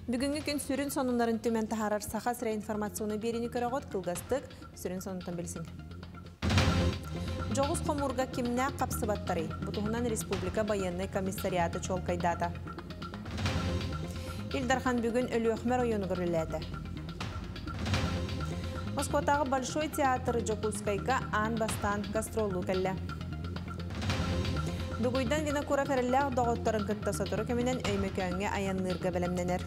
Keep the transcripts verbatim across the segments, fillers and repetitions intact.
Бүгінгі күн сүрін сонунларын төмен тахарар саха сірі информацияны беріні көріғот кылгастық, сүрін сонунтан білсін. Жоғыз қомурға кеміне қапсы баттары, бұтығынан Республика военный комиссариаты чолкайдата. Илдархан бүгін өлі өкмер ойыны көріледі. Москватағы Большой театры Жокускайға ан бастан гастролу кәлі. Бүгүйден гіне күрі фәрілләғ доғыттарын күтті сатыры көмінен өймекөңе аяннырға бәлемненер.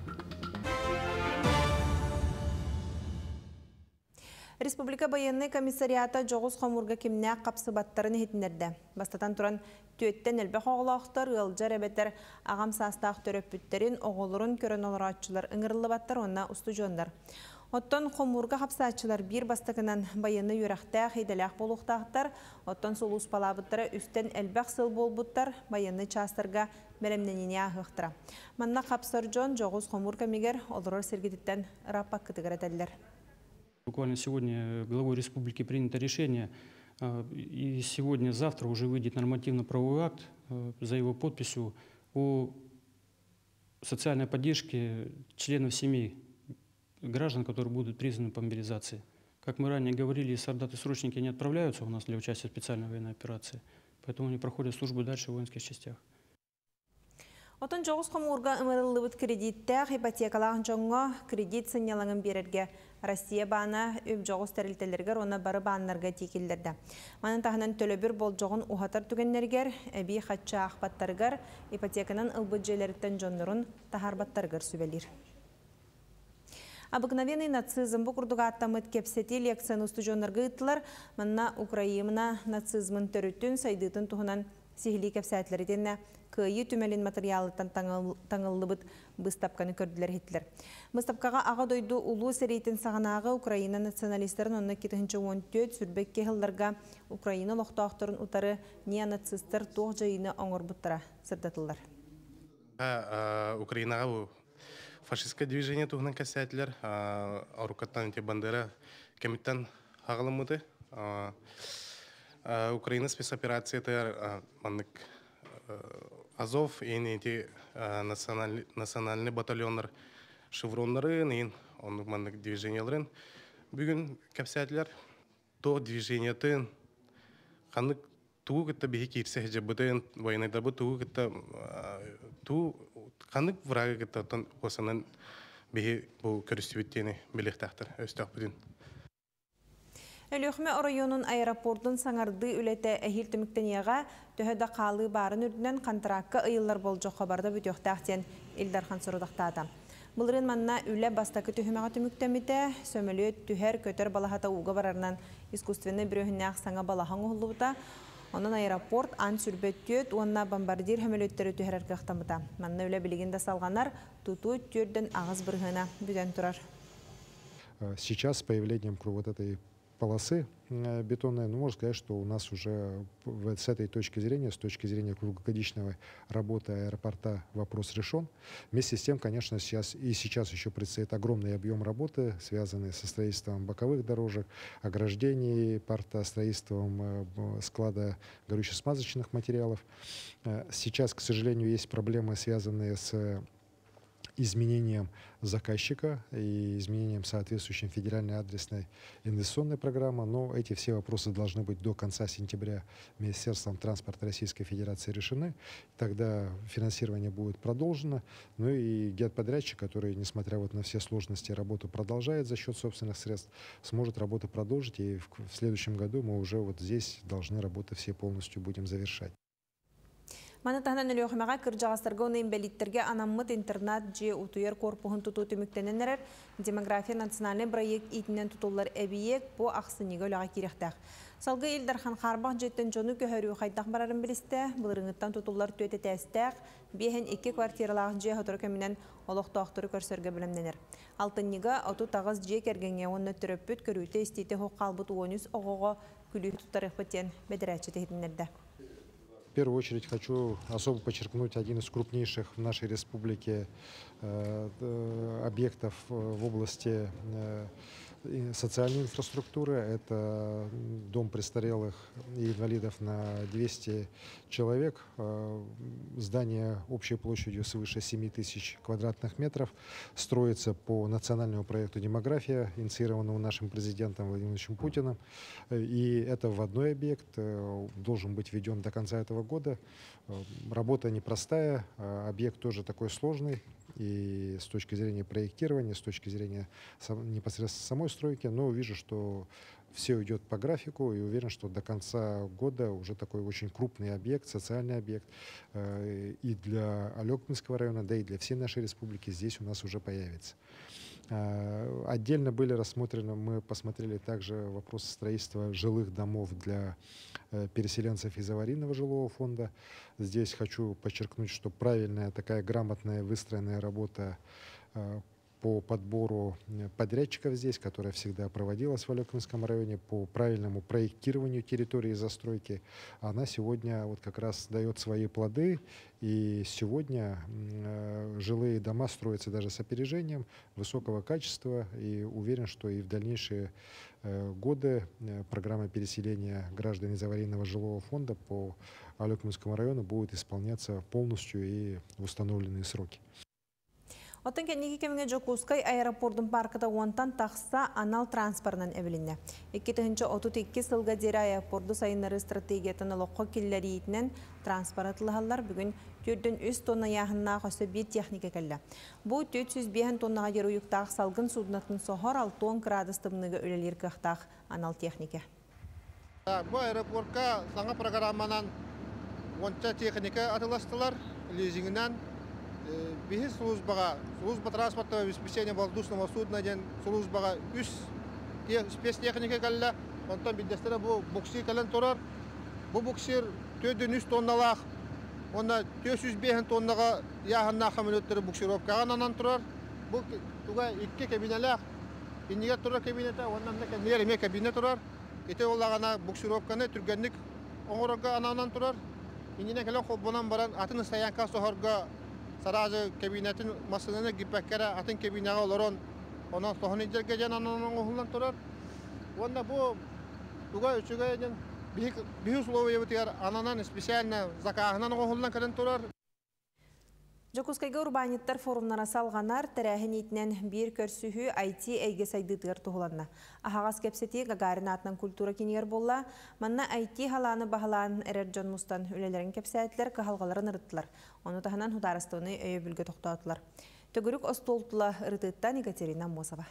Республика военный комиссариаты жоғыз қомурға кеміне қапсы баттарын етінерді. Бастатан тұран төттен әлбәқ оғылақтар, ұлжар әбеттер, ағам састақ төрөппүттерін, оғылырын көрін олар атшылар, ұңырлы баттар, онна ұсты жондар. Оттон қомурға қапсатчылар бір бастықынан военный үйрақтақ, хейделяқ болуқтақтар, оттон сұлус палабыттары үстен әлбәқ сыл болбуттар, военный частарға бәрімненіне ағықтыра. Манна қапсар жон жоғыз қомурға мегер олырыр сергетіттен раппақ кітігір әтәлілер. Буквально сегодня главой республики принято решение, и сегодня-завтра уже выйдет нормативно-правовой акт за его подписью о социальной поддержке членов семей граждан, которые будут призваны по мобилизации. Как мы ранее говорили, солдаты-срочники не отправляются у нас для участия в специальной военной операции, поэтому они проходят службу дальше в воинских частях. Отон жоғыз қомурға ымырылыбыт кредиттәқ ипотекалағын жоңға кредит сынялаңын берерге Россия бана өп жоғыз тәрілтелергер, оны бары банларға текелдерді. Манын тағынан төлі бір бол жоғын ұхатар түгеннергер, әбей қатшы ақпаттарғар, ипотеканын ылбыджелеріттен жонларын тахарбаттарғар сүбелер. Обыкновенный нацизм бұл күрдіға аттамыт кепсеті лекцияны ұсты жонларға ұттылар, манна Украина нацизмын төріттін сайдытын тұғынан сихили кепсәтлерденне күйі түмелін материалыттан таңылыбыт бұстапқаны көрділер хеттілер. Бұстапқаға аға дойду ұлу сәрейтін сағанағы Украина националистерін онына кетігінші он төрт сүрбекке ғылдарға Украина лоқтауқтырын ұтары неонацистер тоқ жайыны оңыр бұттыра сырдатылар. Украинаға фашистское движение туғынан кәсәтлер, арукаттан те бандера кәміттен ағылымыды. Украина спецоперацияты маннык Азов и эти национальный батальондар шевронлары, нейн он маннык движенияларын. Бүгін кәпсәтлер то движениятын қаннык туу кітті бейі кейтсе жабытын войнайда бұл туу кітті туу қаннык врага кітті отын осынан бейі бұл көрістібеттені белектақтыр өстіқ бүгін. Өліқме районun аэропортын саңарды үлеті әхил түміктенеға төхеді қалы барын үрдінен қантыраққа ұйылар бол жоқ қабарда бүтіқтақтен Илдархан сұрудақтады. Бұлырын манна үлі бастақы түхімеға түміктемеді, сөмілі түхер көтер балахата уға барарынан искусственный бірөхіннәқ саңа балахан ұғылуыда. Onun аэропорт ан сүрбеттет, онна бомбардир хөмелеттері түхер әркіқтамыда. Манна үлі білігінде салғанар тұту түрден ағыз бірғына бүден тұрар. Сейчас с появлением вот этой полосы бетонной, ну, можно сказать, что у нас уже с этой точки зрения, с точки зрения круглогодичной работы аэропорта, вопрос решен. Вместе с тем, конечно, сейчас и сейчас еще предстоит огромный объем работы, связанный со строительством боковых дорожек, ограждений порта, строительством склада горюче-смазочных материалов. Сейчас, к сожалению, есть проблемы, связанные с изменением заказчика и изменением соответствующей федеральной адресной инвестиционной программы. Но эти все вопросы должны быть до конца сентября Министерством транспорта Российской Федерации решены. Тогда финансирование будет продолжено. Ну и геоподрядчик, который, несмотря вот на все сложности, работу продолжает за счет собственных средств, сможет работу продолжить. И в, в следующем году мы уже вот здесь должны работы все полностью будем завершать. Маны тахнан өліғымаға кіржағастарға онайын бәліттерге анаммыт интернат же утуер корпуғын тұту түміктененерер демография национальный проект итінен тұтулар әбиек по ақсынығы өліға керектәқ. Салғы Илдархан қарбақ жеттен жону көхөрі қайдақ барарын білісті, бұлырыңыттан тұтулар төте тәстәқ, бейхен екі квартиралағы же ғытыры көмінен олықтауқтыры көрсерге білімденер. Алтынныға оту тағыз же кергенге оны түріппіт көрүйті істейті хоққалбыт оныз оғыға күлі тұттарық бітен бәдірәтші тегінерді. В первую очередь хочу особо подчеркнуть один из крупнейших в нашей республике э, объектов в области э, социальной инфраструктуры. Это дом престарелых и инвалидов на двести человек, здание общей площадью свыше семи тысяч квадратных метров, строится по национальному проекту «Демография», инициированному нашим президентом Владимиром Владимировичем Путиным. И это вводной объект, должен быть введен до конца этого года. Работа непростая, объект тоже такой сложный. И с точки зрения проектирования, с точки зрения непосредственно самой стройки, но вижу, что все идет по графику, и уверен, что до конца года уже такой очень крупный объект, социальный объект э, и для Алекминского района, да и для всей нашей республики здесь у нас уже появится. Э, отдельно были рассмотрены, мы посмотрели также вопрос строительства жилых домов для э, переселенцев из аварийного жилого фонда. Здесь хочу подчеркнуть, что правильная такая грамотная выстроенная работа э, по подбору подрядчиков здесь, которая всегда проводилась в Алекминском районе, по правильному проектированию территории застройки, она сегодня вот как раз дает свои плоды. И сегодня э, жилые дома строятся даже с опережением высокого качества. И уверен, что и в дальнейшие э, годы э, программа переселения граждан из аварийного жилого фонда по Алекминскому району будет исполняться полностью и в установленные сроки. Оттан кеннеги кемге Жокускай аэропордун паркыда онтан тақса анал транспортынан әбіліне. Икки тыгынчы отут икки сылга дері аэропорду сайынары стратегиятын лоққо келлерійтінен транспортлығалар бүгін түрден үс тонна яғынна қосы бір техника кәлі. Бұл төрт жүз бес тоннаға жер ұйықтақ салғын суднатын соғыр алтын градустымныға өлелер қықтақ анал техника. Бұл аэропортқа саңа программанан онша техника атыластылар, лизингінен бихис службаға, служба транспортного обеспечения воздушного судна ден службаға үс спецтехника кәлі, онтан биддестері бұл буксир кәлін тұрар. Бұл буксир төрден үс тонналақ, онна төрт жүз бес тоннаға яғынна қамылеттері буксировкаған анан тұрар. Бұл туға икки кабинелақ, иннеге тұрар кабинеті, оннан нәреме кабинет тұрар. Ете олағана буксировканы түргенлік оңырға ананан тұрар. Иннеге кәлін қолбынан баран атын саянқа соғырға саразы кабинетін масынаны гиппәккәрі атын кабинаға оларон, онан соғын иджерге жан ананан оғылан тұрар. Онда бұл туға үшіге жан бихі условия бұтығар ананан специально закағынан оғылан кәрін тұрар. Жокускайга урбаниттар форумнара салғанар тәрәхін етінен бір көрсүхі ай ти әйге сайдыдығыр тұғыланна. Ахағас кәпсеті Гагарин атынан культура кенегер болла, манна ай ти халаны бағалан әрер Джон Мустан өлелерін кәпсәтлер кахалғаларын ұрыттылар. Оны тахынан хударыстығыны өйі бүлге тоқтатылар. Төгірік остолтыла ұрытыттан Екатерина Мосова.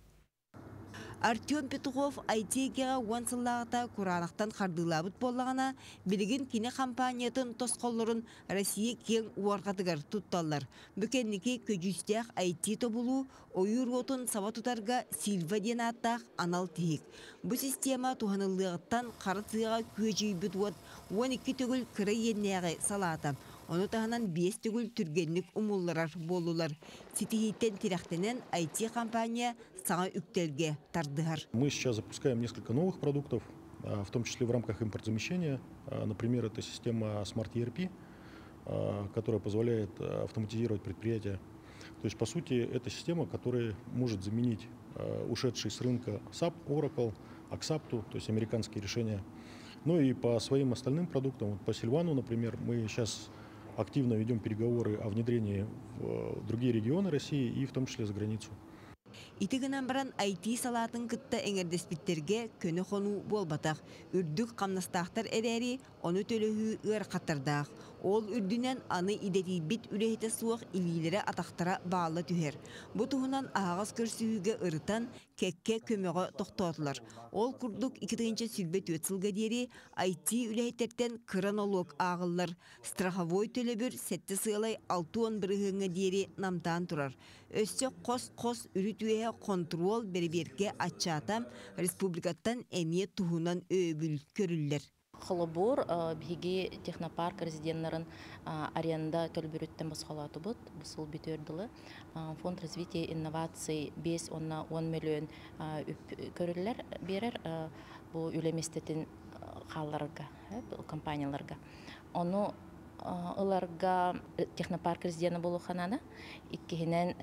Артем Петухов ай ти-ге уансыллағыта құранақтан қардылабыт болағына білігін кене компаниятын тосқолырын Россия кен уарғатығар тұтталар. Бүкеннеке көжістіғ ай ти тобылу ойыр отын сава тұтарға Сильва ден аттақ анал тейік. Бұл система туғанылығыттан қарытыға көжей бүт уат он екі түгіл кірі еннеғі салаты. Оны тағынан бес түгіл түргенлік умулларар болулар. Сетихиттен тирақтенен ай ти компания саңа үктелге тардығар. Мы сейчас запускаем несколько новых продуктов, в том числе в рамках импортзамещения. Например, это система Smart и ар пи, которая позволяет автоматизировать предприятия. То есть, по сути, это система, которая может заменить ушедший с рынка сап, Oracle, Axaptu, то есть американские решения. Ну и по своим остальным продуктам, вот по Сильвану, например, мы сейчас активно ведем переговоры о внедрении в другие регионы России и в том числе за границу. Итігінен баран ай ти салатын кытта эңердеспиттерге көне қону болбатақ. Үрдік қамнастақтар әрәрі оны төлігі өр қаттырдақ. Ол үрдінен аны идети бит үлейті суық илилері атақтара бағалы түхер. Бұ тұғынан ағыз көрсіуге ұрытан кәкке көмеға тоқтатылар. Ол күрдік икідігінші сүлбет өтсілгі дері ай ти үлейтерден кранолог ағылар. Страховой төлебір сәтті сығылай алты он бірігіңі дері намтан тұрар. Өсі қос-қос үрітуе контрол берберге атчатам республикаттан әме туғынан өбіл көрілдер. Холобур биги технопарк резидентларын аренда төлбүрүттен басқалаты бұд, бұсыл бітөрділі. Фонд развития инноваций бес он миллион көрілер берер бұл үлеместетін қалларға, компанияларға. Оны Оларға технопарк резиденті болу қананы, иккенен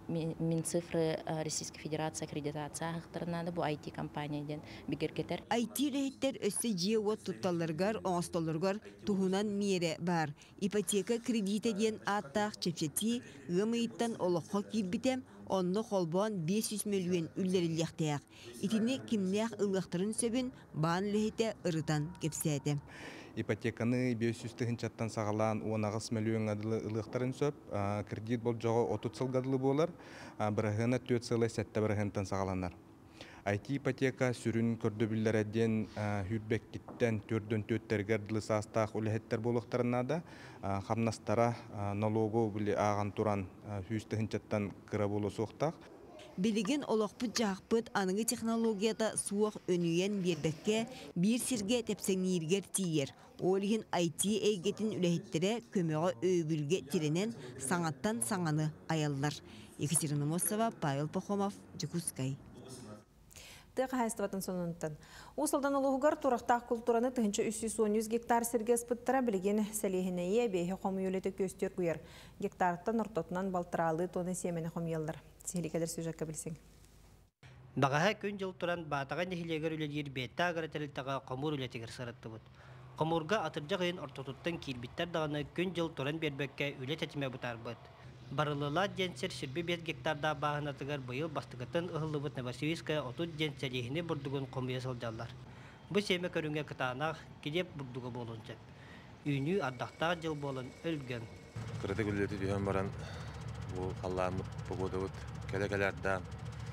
Минцифры Российской Федерации аккредитация хақтарына да бу ай ти компанияден бигергетер. ай ти рейттер өссі жие от тұтталырғар, оңыстолырғар туһунан мере бар. Ипотека кредиті ден аттақ чепсети ғымыйттан олыққа кирбітем, онны қолбуан бес жүз миллион үллеріліқтеяқ. Итіне кимнеяқ ылықтырын сөбін баан лехете ырытан кепсәді. Ипотеканы бес жүз тыгынчаттан сағалан он ағыс миллион адылы ылықтырын сөп, кредит бол жоғы отыз сылғадылы болар, бірағына төрт сылы сәтті бірағынтан сағаланар. ай ти ипотека сүрін көрді білдерден хүрбеккеттен төрден төттергерділі састақ үліхеттер болуқтарына да қамнастара налогу білі аған туран жүз тыгынчаттан кыра болу соқтақ. Билеген олықпыт жағпыт аныңы технологията суық өнуен бердікке бір сірге тепсеңнергер тиер. Олығын ай ти әйгетін үләхеттері көмеға өйбілге тиренен саңаттан саңаны аяллар. Екатерина Мосова, Павел Пахомов, Джекускай. Тыға хайстыватын сонуынтын. Усылдан олығығар турақтақ культураны тұхынчы үш жүз он гектар сірге спыттыра білген сәлейхінейе бейхе қомүйөлеті көстер көйер. Гектарыттан ұртотынан балтыралы тоны семені қомүйелдір. Сихиликедер сюжетка білсең. Бағаға күн жыл тұран батаған нехилегер үлелер бетті ағыры тәрілтіға қомур үлетігір сырытты бұд. Қомурға атыржа ғайын ұртотыттан кирбиттер дағаны күн жыл тұран бербекке үлет әтіме бұтар бұд. Барылыла денсер шірбі бес гектарда бағынатығар бұйыл бастығытын ұғылы бұд Новосибирская отут денселейхіне бұрдығын қомуя сылдалар. Бұ семе көрінге кытанақ кедеп бұрдығы болынчы. Үйні ардақтағы жыл болын өлген. Қырды күлеті дүйен баран бұл қалламыт бұғыды бұд кәлі-кәлерді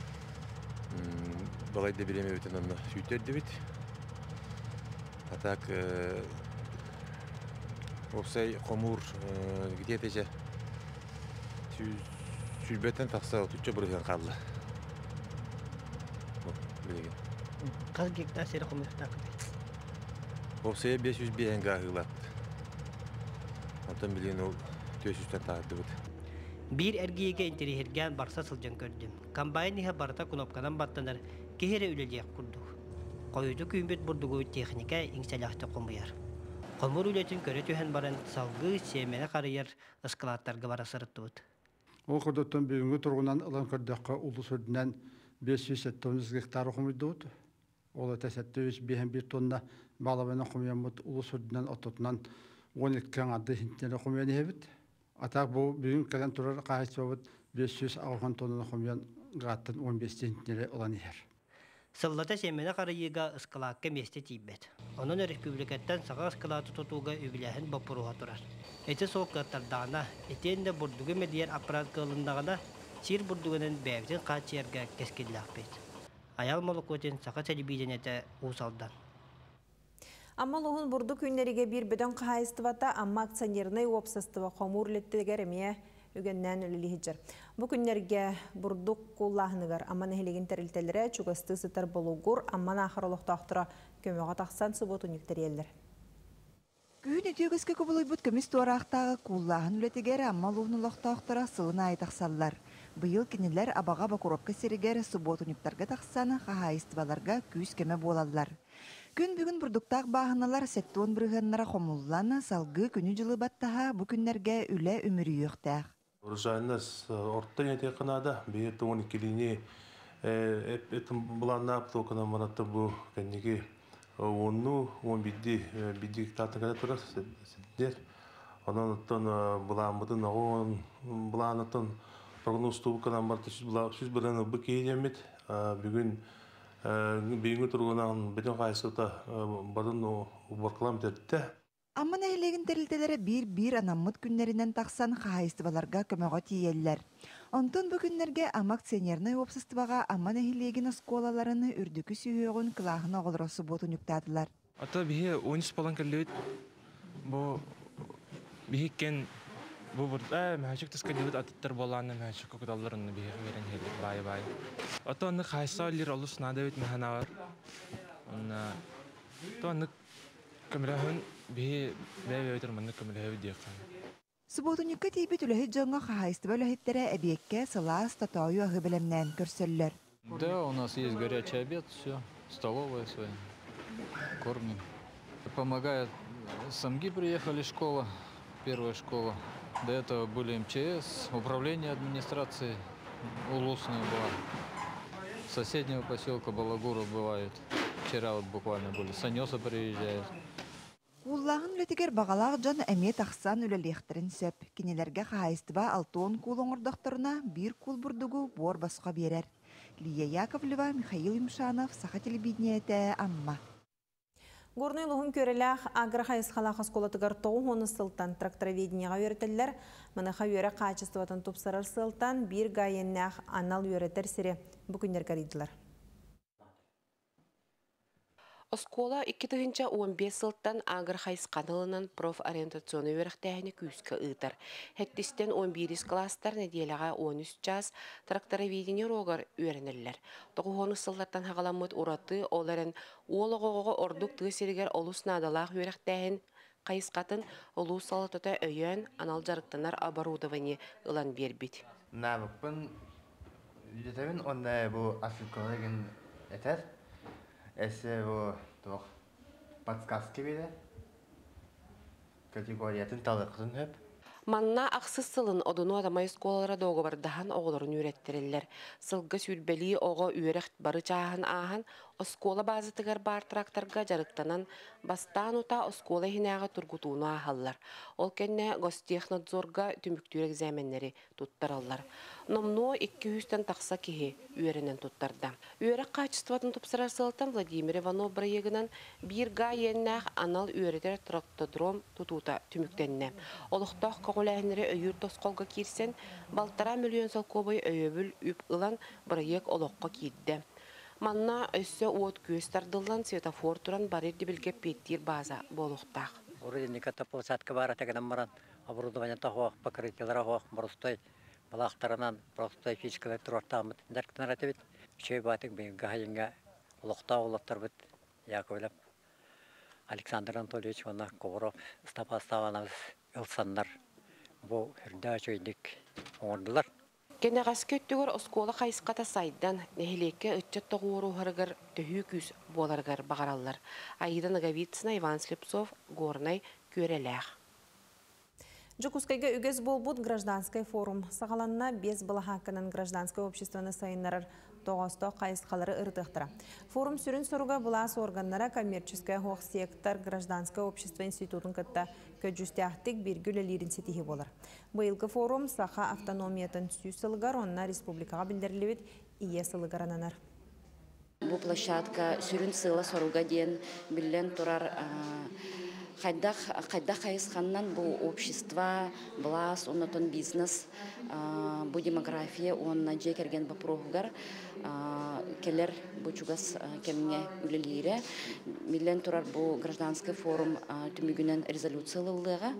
бағайды білеме бітін оны сүйтерді біт. Атак опсай қомур гететеше Сүрбеттен тақса отуча бұрыған қалды. Қаз гектар сері қомықтақ? Опсая бес жүз бейінгі ағылат. Онтан білген ол төрт жүзден тағыды бұд. Bir ergiyeге интерихерген барса сылжан көрдім. Комбайниға барта кнопканан баттанар кехері үлелек күрдік. Қойды күйімбет бұрдығы техника еңселяқты қомыяр. Қомыр үлетін көрі түйен баран салғы семені қарыяр ұскалаттарға бара сырытты бұд. Ол қырдыттан бүгінгі тұрғынан ұлан көрдіққа ұлы сүрдінен бес жүз сексен гектар құмыйды бұд. Ол әтәсәтті өз бейін бір тонна балабайна құмыян бұд. Ұлы сүрдінен ототынан он екі ады хинтері құмыян ебіт. Атақ бұл бүгін кәлен тұрар қағайсы бұд бес жүз алған тонна құмыян ғаттын он бес хинтері ұлан егер. Сыллата семені қарыйыға ұскалаққа месте тейбет. Onun республикаттан саға ұскалаты тұтуға өбіләхін бапыруға тұрар. Эти соққаттардағына, етенде бұрдығы медияр аппарат қылындағына сир бұрдығының бәвден қатшерге кескелләқ бет. Аял молық өтен сақа телебиден еті ұсалдан. Амма лоғын бұрды күнлеріге бір бөден қағайыстывата, амма акционерный опсыстыва қомурлеттігер әмее үгеннән үлілі жыр. Бұ күнлерге бұрдық қоллағынығар, амман әхілеген тәрілтелері чуғасты сытар болуғыр, амман ақырылық тақтыра көмеға тақсан сұботын үктерелдер. Күн өтегізгі көбілой бұд көміс туарақтағы қоллағын үлетігері амма лоғын ұлықтақтыра сылына айтақсаллар. Бұйыл кенелер абаға бақуропқа серігер сұботын үктарға тақсаны қағайыстываларға күз көмі болалар. Күн бүгін бұрдықтақ бағыналар сәттуын бірғаннара қомылланы салғы күні жылы баттаға бұ күнлерге үлі өмірі өқтәқ. Урожайность орта не теканада, бейті он екі линии этим бұланна аптокана маратты бұл кәнеге онну он бидді бидді гектартын кәді тұрар сәддер. Онан ұттан бұланбыдың оғын бұланытын прогноз тұбықанан барты сүз бірін бұ кейдемет. Бүгін бейінгі тұрғынан бәден қайсыта барын ұбарқылам дәртті. Амман әйлеген тәрілтелері бір-бір анаммыт күнлерінен тақсан қағайыстываларға көмеға тиелілер. Онтын бұл күнлерге ам акционерный опсыстываға амман әйлеген осколаларыны үрдікі сүйеуін қылағына қолырасы ботын үктадылар. Ата біге он үш балан кәлі бұл бігеккен бұл бұрда мәшік тұсқа дейбіт атыттар боланы мәшік көкдаларыны біге верен хелік бай-бай. Ата оны қайса олер олы сынады өт мәхана бар. Оны көмірәхін біге бәй өтір мұны көмірәхі дейқан. Сұботыныққа тейбет үләхі жоңға қағайыстыва үләхеттері әбекке сылас татауы ағы білімнен көрсөллер. Да, у нас есть горячий обед, все, столовая своя, кормим. Помогает, самги приехали, школа, первая школа. До этого были эм че эс, управление администрации, улусные была. С соседнего поселка Балагуров бывает. Вчера вот буквально были. Санёса приезжает. Куллағын үлетігер бағалақ жан әме тақсан үлелехтерін сөп. Кенелерге қайыстыба алтон кулон ордақтарына бір кул бұрдығу бор басқа берер. Лия Яковлева, Михаил Имшанов, Саха телевидениеті Амма. Горный луғын көреләқ аграхайыз қалақ асколатығар тоғы оны сылтан трактороведенияға өретелер. Мұныға өре қачыстыватын тұпсарар сылтан бір ғайеннәқ анал өретер сірі бүкіндер қаридылар. Оскола икки тыгынча он бес сылттан агр хайс каналынан профориентационный верхтәһіне күскә ытар. Хеттистен он бирис класстар неделяга он үч час трактороведение рогар үйренелләр. Тогуны сыллаттан хагаламыт ураты оларын ологого ордук тыгысергер олус надалах верхтәһен кайыскатын олус салатата өйөн анал жарыктанар оборудование ылан бербит. Навыкпын жетевин онда бу африкалыгын этер. Если вы toch подсказки видите, категория тенталықсын хөп. Манна ақсыз сылын одыну адамай сколалара доғы бардахан оғыларын үйреттерелер. Сылғы сүлбели оғы үйрект бары чағын ахан, оскола базытығар бар тракторға жарықтанан бастан ута оскола хинағы тургутуыну ахаллар. Ол кәнне гостехнадзорға түміктүр экзаменleri туттараллар. Номно икки жүзден тақса кеге үйерінен туттарда. Үйерек качестватын тупсырар сылтан Владимир Иванов бірегінен бір ға еннәқ анал үйеретер трактодром тутута түміктенне. Олықтақ қоғылайыныры өйір тосқолға кирсен, балтара миллион салкобай өйөбіл үп ылан бірек олыққа кирді. Манна өссі уот көстардылан светофор туран барырды білге петтир база болуқтақ. Урыденника площадка бара тегенен маран оборудование тахуақ, покрытиялар ағуақ, бұрыстой, балақтарынан простой физикалар тұрартамыд. Дәрктен ратыбет, үшей батық бейін ғайынға ұлықта олықтар бұд, Яковлев, Александр Анатольевич, оны Ковров, Стапаставанов, Илсандар, бұл үрді өйдік оңырдылар. Кенеғас көттігір оскола қайысқата сайдан нәхілекке үтчет тоғуыру ғырғыр төхі күз боларғыр бағаралар. Аида Наговицына, Иван Слепцов, Горнай, Көреләқ. Жукускайга үгіз болбуд гражданский форум. Сағаланна без балахакынан гражданское обществоны сайынларыр тоғасто қайысқалары ырдықтыра. Форум сүрін соруға бұлас органнара коммерческая хоқ сектор гражданское общество институтын кітті көджүстяқтық бергілі лирин сетихи болар. Бұйылғы форум саха автономиятын сүй сылығар, онына республикаға білдірілівет ие сылығарананар. Бұл площадка сүрін сыла соруға ден білен тұрар Қайда қайысқаннан бұл общество, власть, оннатон бизнес, бұл демография, онна жекерген бұл проғығар, келер бұл чугас кеміне үлелері. Милен тұрар бұл гражданский форум түмігінен резолюциялылығы.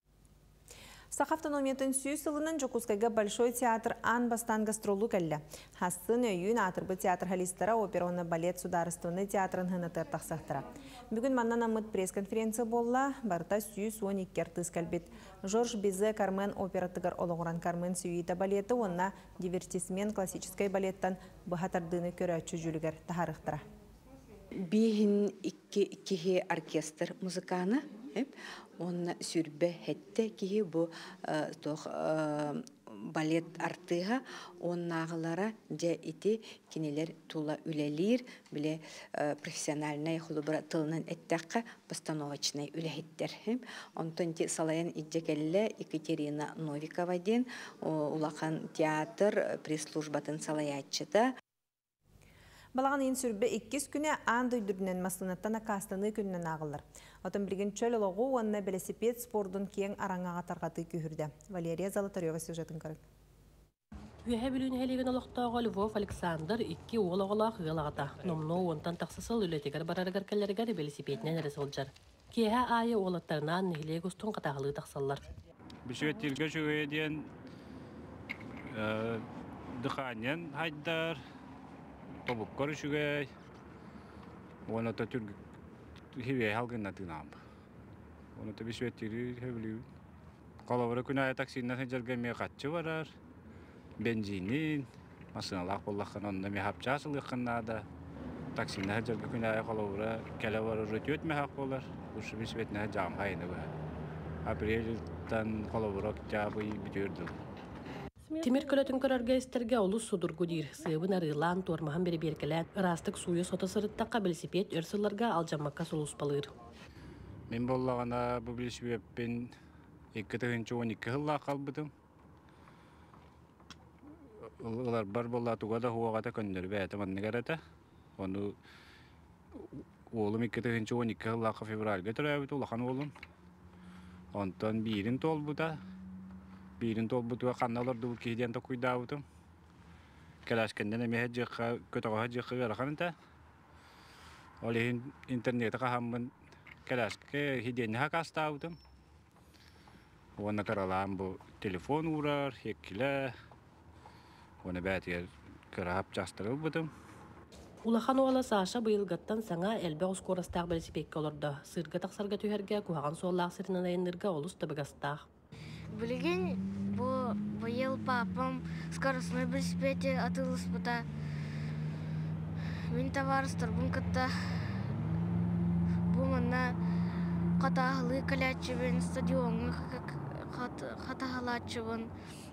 Сақ автономиятын сүй сылынан Жокускайга Большой театр ан бастан гастролу кәлі. Хасын өйін атырбы театр халистара опероны балет сударыстыны театрын хынытыр тақсақтыра. Бүгін маннан амыт пресс-конференция болла, барта сүй суон иккер тыз кәлбет. Жорж Безе Кармен оператығар олығыран Кармен сүйейті балеті, онна дивертисмен классическай балеттан бұхатардыны көрәтші жүлігер тахарықтыра. Бейін икки оркестр музыканы, он сүрбе хетте кихи бу балет артыга он нағылара же ити кинелер тула үлелир биле профессиональный худобра тылнын эттакка постановочный үлехиттер. Онтон ти салайын иджекелле Екатерина Новикова ден улахан театр пресс-службатын салаятчыта. Балаған ең сүрбе иккіз күні аңды үйдірінен маслынаттан акастаны күнінен ағылыр. Отын білген чөл олығы онына велосипед спордың кең араңаға тарғаты күйірді. Валерия Золотарева сюжетін көрік. Үйе білін әлеген олықтағы Львов Александр икки олығылақ ғылағыта. Номно онтан тақсысыл үлетігер барарығар кәлерігер велосипедінен әрі сылжар. Кеға айы олықтарынан нехіле күстің қатағылы тақсалар. Бүшветтерге жүгеден дұқанен хайдар. Тобуккор шугай, оны та түрг хиве халгына тынам. Оны та бишветтери хевли. Қалавра күнай таксинна хәҗәргәме катчы барар. Бензинин, машиналар боллакан онда ме хапчасылык кынада. Таксинна хәҗәргә күнай қалавра кәләвара рөтөт ме хак болар. Ушы бишветне җам хайны бар. Апрельтан қалавра җабы битөрдү. Тимир көлөтүн көрөргәйстерге олус судургу дир. Сыыбын арылан туармахан бери беркелен. Растык суйы сотосырыттаққа велосипед өрсылларга алжамакка сулус балыр. Мен боллағана бұл велосипедпен екі тыгынчы он екі хылла қалбыдым. Олар бар болла тугада хуағата көндір бәйті манны қарата. Оны олым екі тыгынчы он екі хыллаққа февральға түрәбіт олақан олым. Онтан бирин тол бұда. Бирин тол бұда қанналарды бұл кейден та құйда бұдым. Кәләшкенден әме әджіққа, көтіға әджіққа ғарақанында. Ол интернеті қағамын кәләшке хиденне хақаста бұдым. Оны қаралам бұл телефон ұрар, еккілі. Оны бәтігер қырап жастырыл бұдым. Улахан ола Саша быйылгаттан саңа әлбә оскорастақ велосипедке олырды. Сырға тақсарға түйерге куаған соллақ сырынан айынырға олыс табығастақ. Білген бұйыл папам скоростной велосипеде атылыс бұта. Мен товарыстыр бұн кітті. Бұл мұнна қатағылы кәләтшібін, стадионы қатағылатшыбын.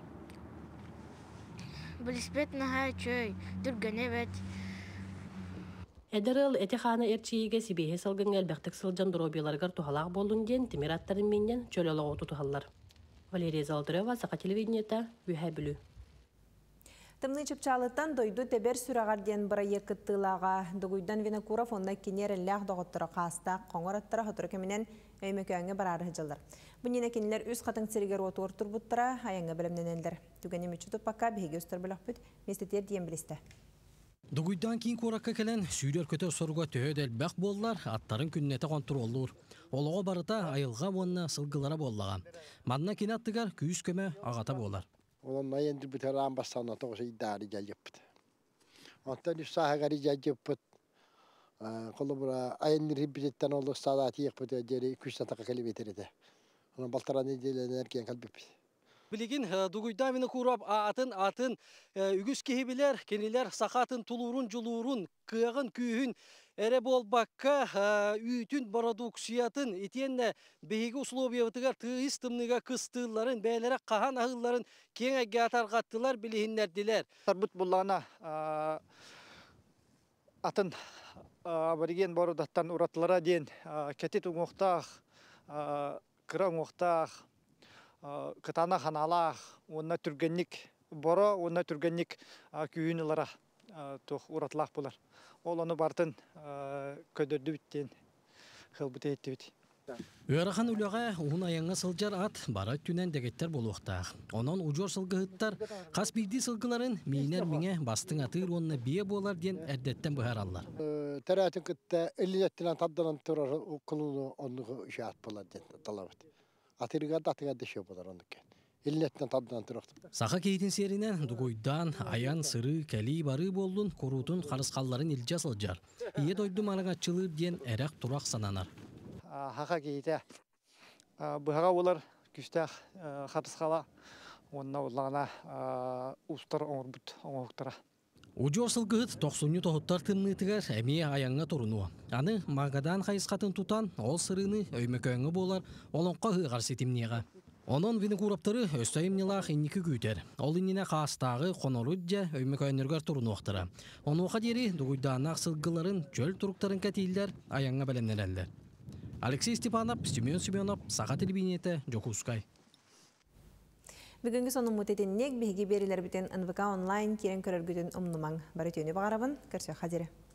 Велосипед наға чөй, дүргене бәт. Эдерыл эти хана эрчиге сибеhe салгын әлбәқтік сылжан дробияларгар тухалақ болын ден темир аттарын менен чөлөлі оту тухаллар. Валерия Золотарева, Сақа телевидениета, Үйхә бүлі. Тымны чыпчалыттан дойду тебер сүрағар ден бұра екіттілаға дұғыйдан Винокуров онна кенер әлләқ доғыттыры қаста қоңыр аттыра құтыры кемінен өймекөңі барары жылдар. Бұнен әкенілер өз қатын сірігер оты ортыр бұттыра аяңға білімнен әлдір. Түгені мүчі тұппаққа бейге өстір біліқ бүт, местетер дейін білісті. Дугуйдан кейін қораққа келен сүйдер көтер соруға төхөд әлбәқ боллар, аттарын күннеті контроллур. Олығы барыта айылға онына сылғылара боллаға. Мадына кен аттығар күйіс көмі ағата болар. Олонна енді бүтер амбастана тоғысы иддари жәлгеппіт. Онтан үш сағағари жәлгеппіт. Қолы бұра айыныр хиббететтен олы сағат еқпіт әдері күш сатақа кәлібетер еді. Оның балтараны еделен әркен қалбеппіт. Білеген дугуйда мені құрап атын атын үгіз кехебелер, кенелер сақатын тулурун жулурун, кығын күйін әрі болбаққа үйтін продукциятын, етенне бейгі условиятығар тығыз тымныға қыстыларын, бәйлері қахан ағыларын кен әгәтар қаттылар білігінлерділер. Бұт бұллана атын абориген борудаттан ұратылара ден кәтет ұңоқтақ, қыра ұңоқтақ, Кытана ханалах, онна түргенник боро, онна түргенник күйінілара тоқ ұратлақ болар. Ол оны бартын көдірді біттен қылбыты етті біт. Үйарахан үліға ұғын аяңға сылжар ат бара түнен дегеттер болуқтақ. Онан ұжор сылғыттар қас білді сылғыларын мейнер меңе бастың атыр онына бие болар ден әрдеттен бұхар аллар. Тәрәтін күтті әлінеттінен тадданан тұрар құлыны онығы үші болар ден талабыт. Атырыға датыға дөші болар ондыкен. Елінеттен таддан тұрақтым. Сақа кейтін серінен дугуйдан аян сыры кәли бары болдun құрутын қарысқалларын елжа сылжар. Ие дойды мараңа чылыр ден әрақ тұрақ сананар. Хақа кейті бұғаға олар күстәқ қарысқала онына олағына ұстар оңырбұт оңықтыра. Ужор сылгыт тоқсуны тоғыттар тымнытыгар әме аяңға тұрыну. Аны мағадан қайысқатын тұтан, ол сырыны өймекөңі болар, олонқа ғығар сетімнеға. Onun Vinokurovtары өстайымнелақ инники күйтер. Ол инніне қастағы қонорудja өймекөңнергар тұрыну оқтыра. Оны оқа дері дугуйданақ сылғыларын жөл тұрықтарын кәтейлдер аяңға бәлемнеләлдер. Алексей Степанов, Семен Семенов, Сақа телевидениеті, Жокускай. Бүгінгі соның мұтетіннек бейге берілер бітен эн вэ ка онлайн керен көрергіден ұмнымаң. Бары түйені бағарабын, көрсе қадері.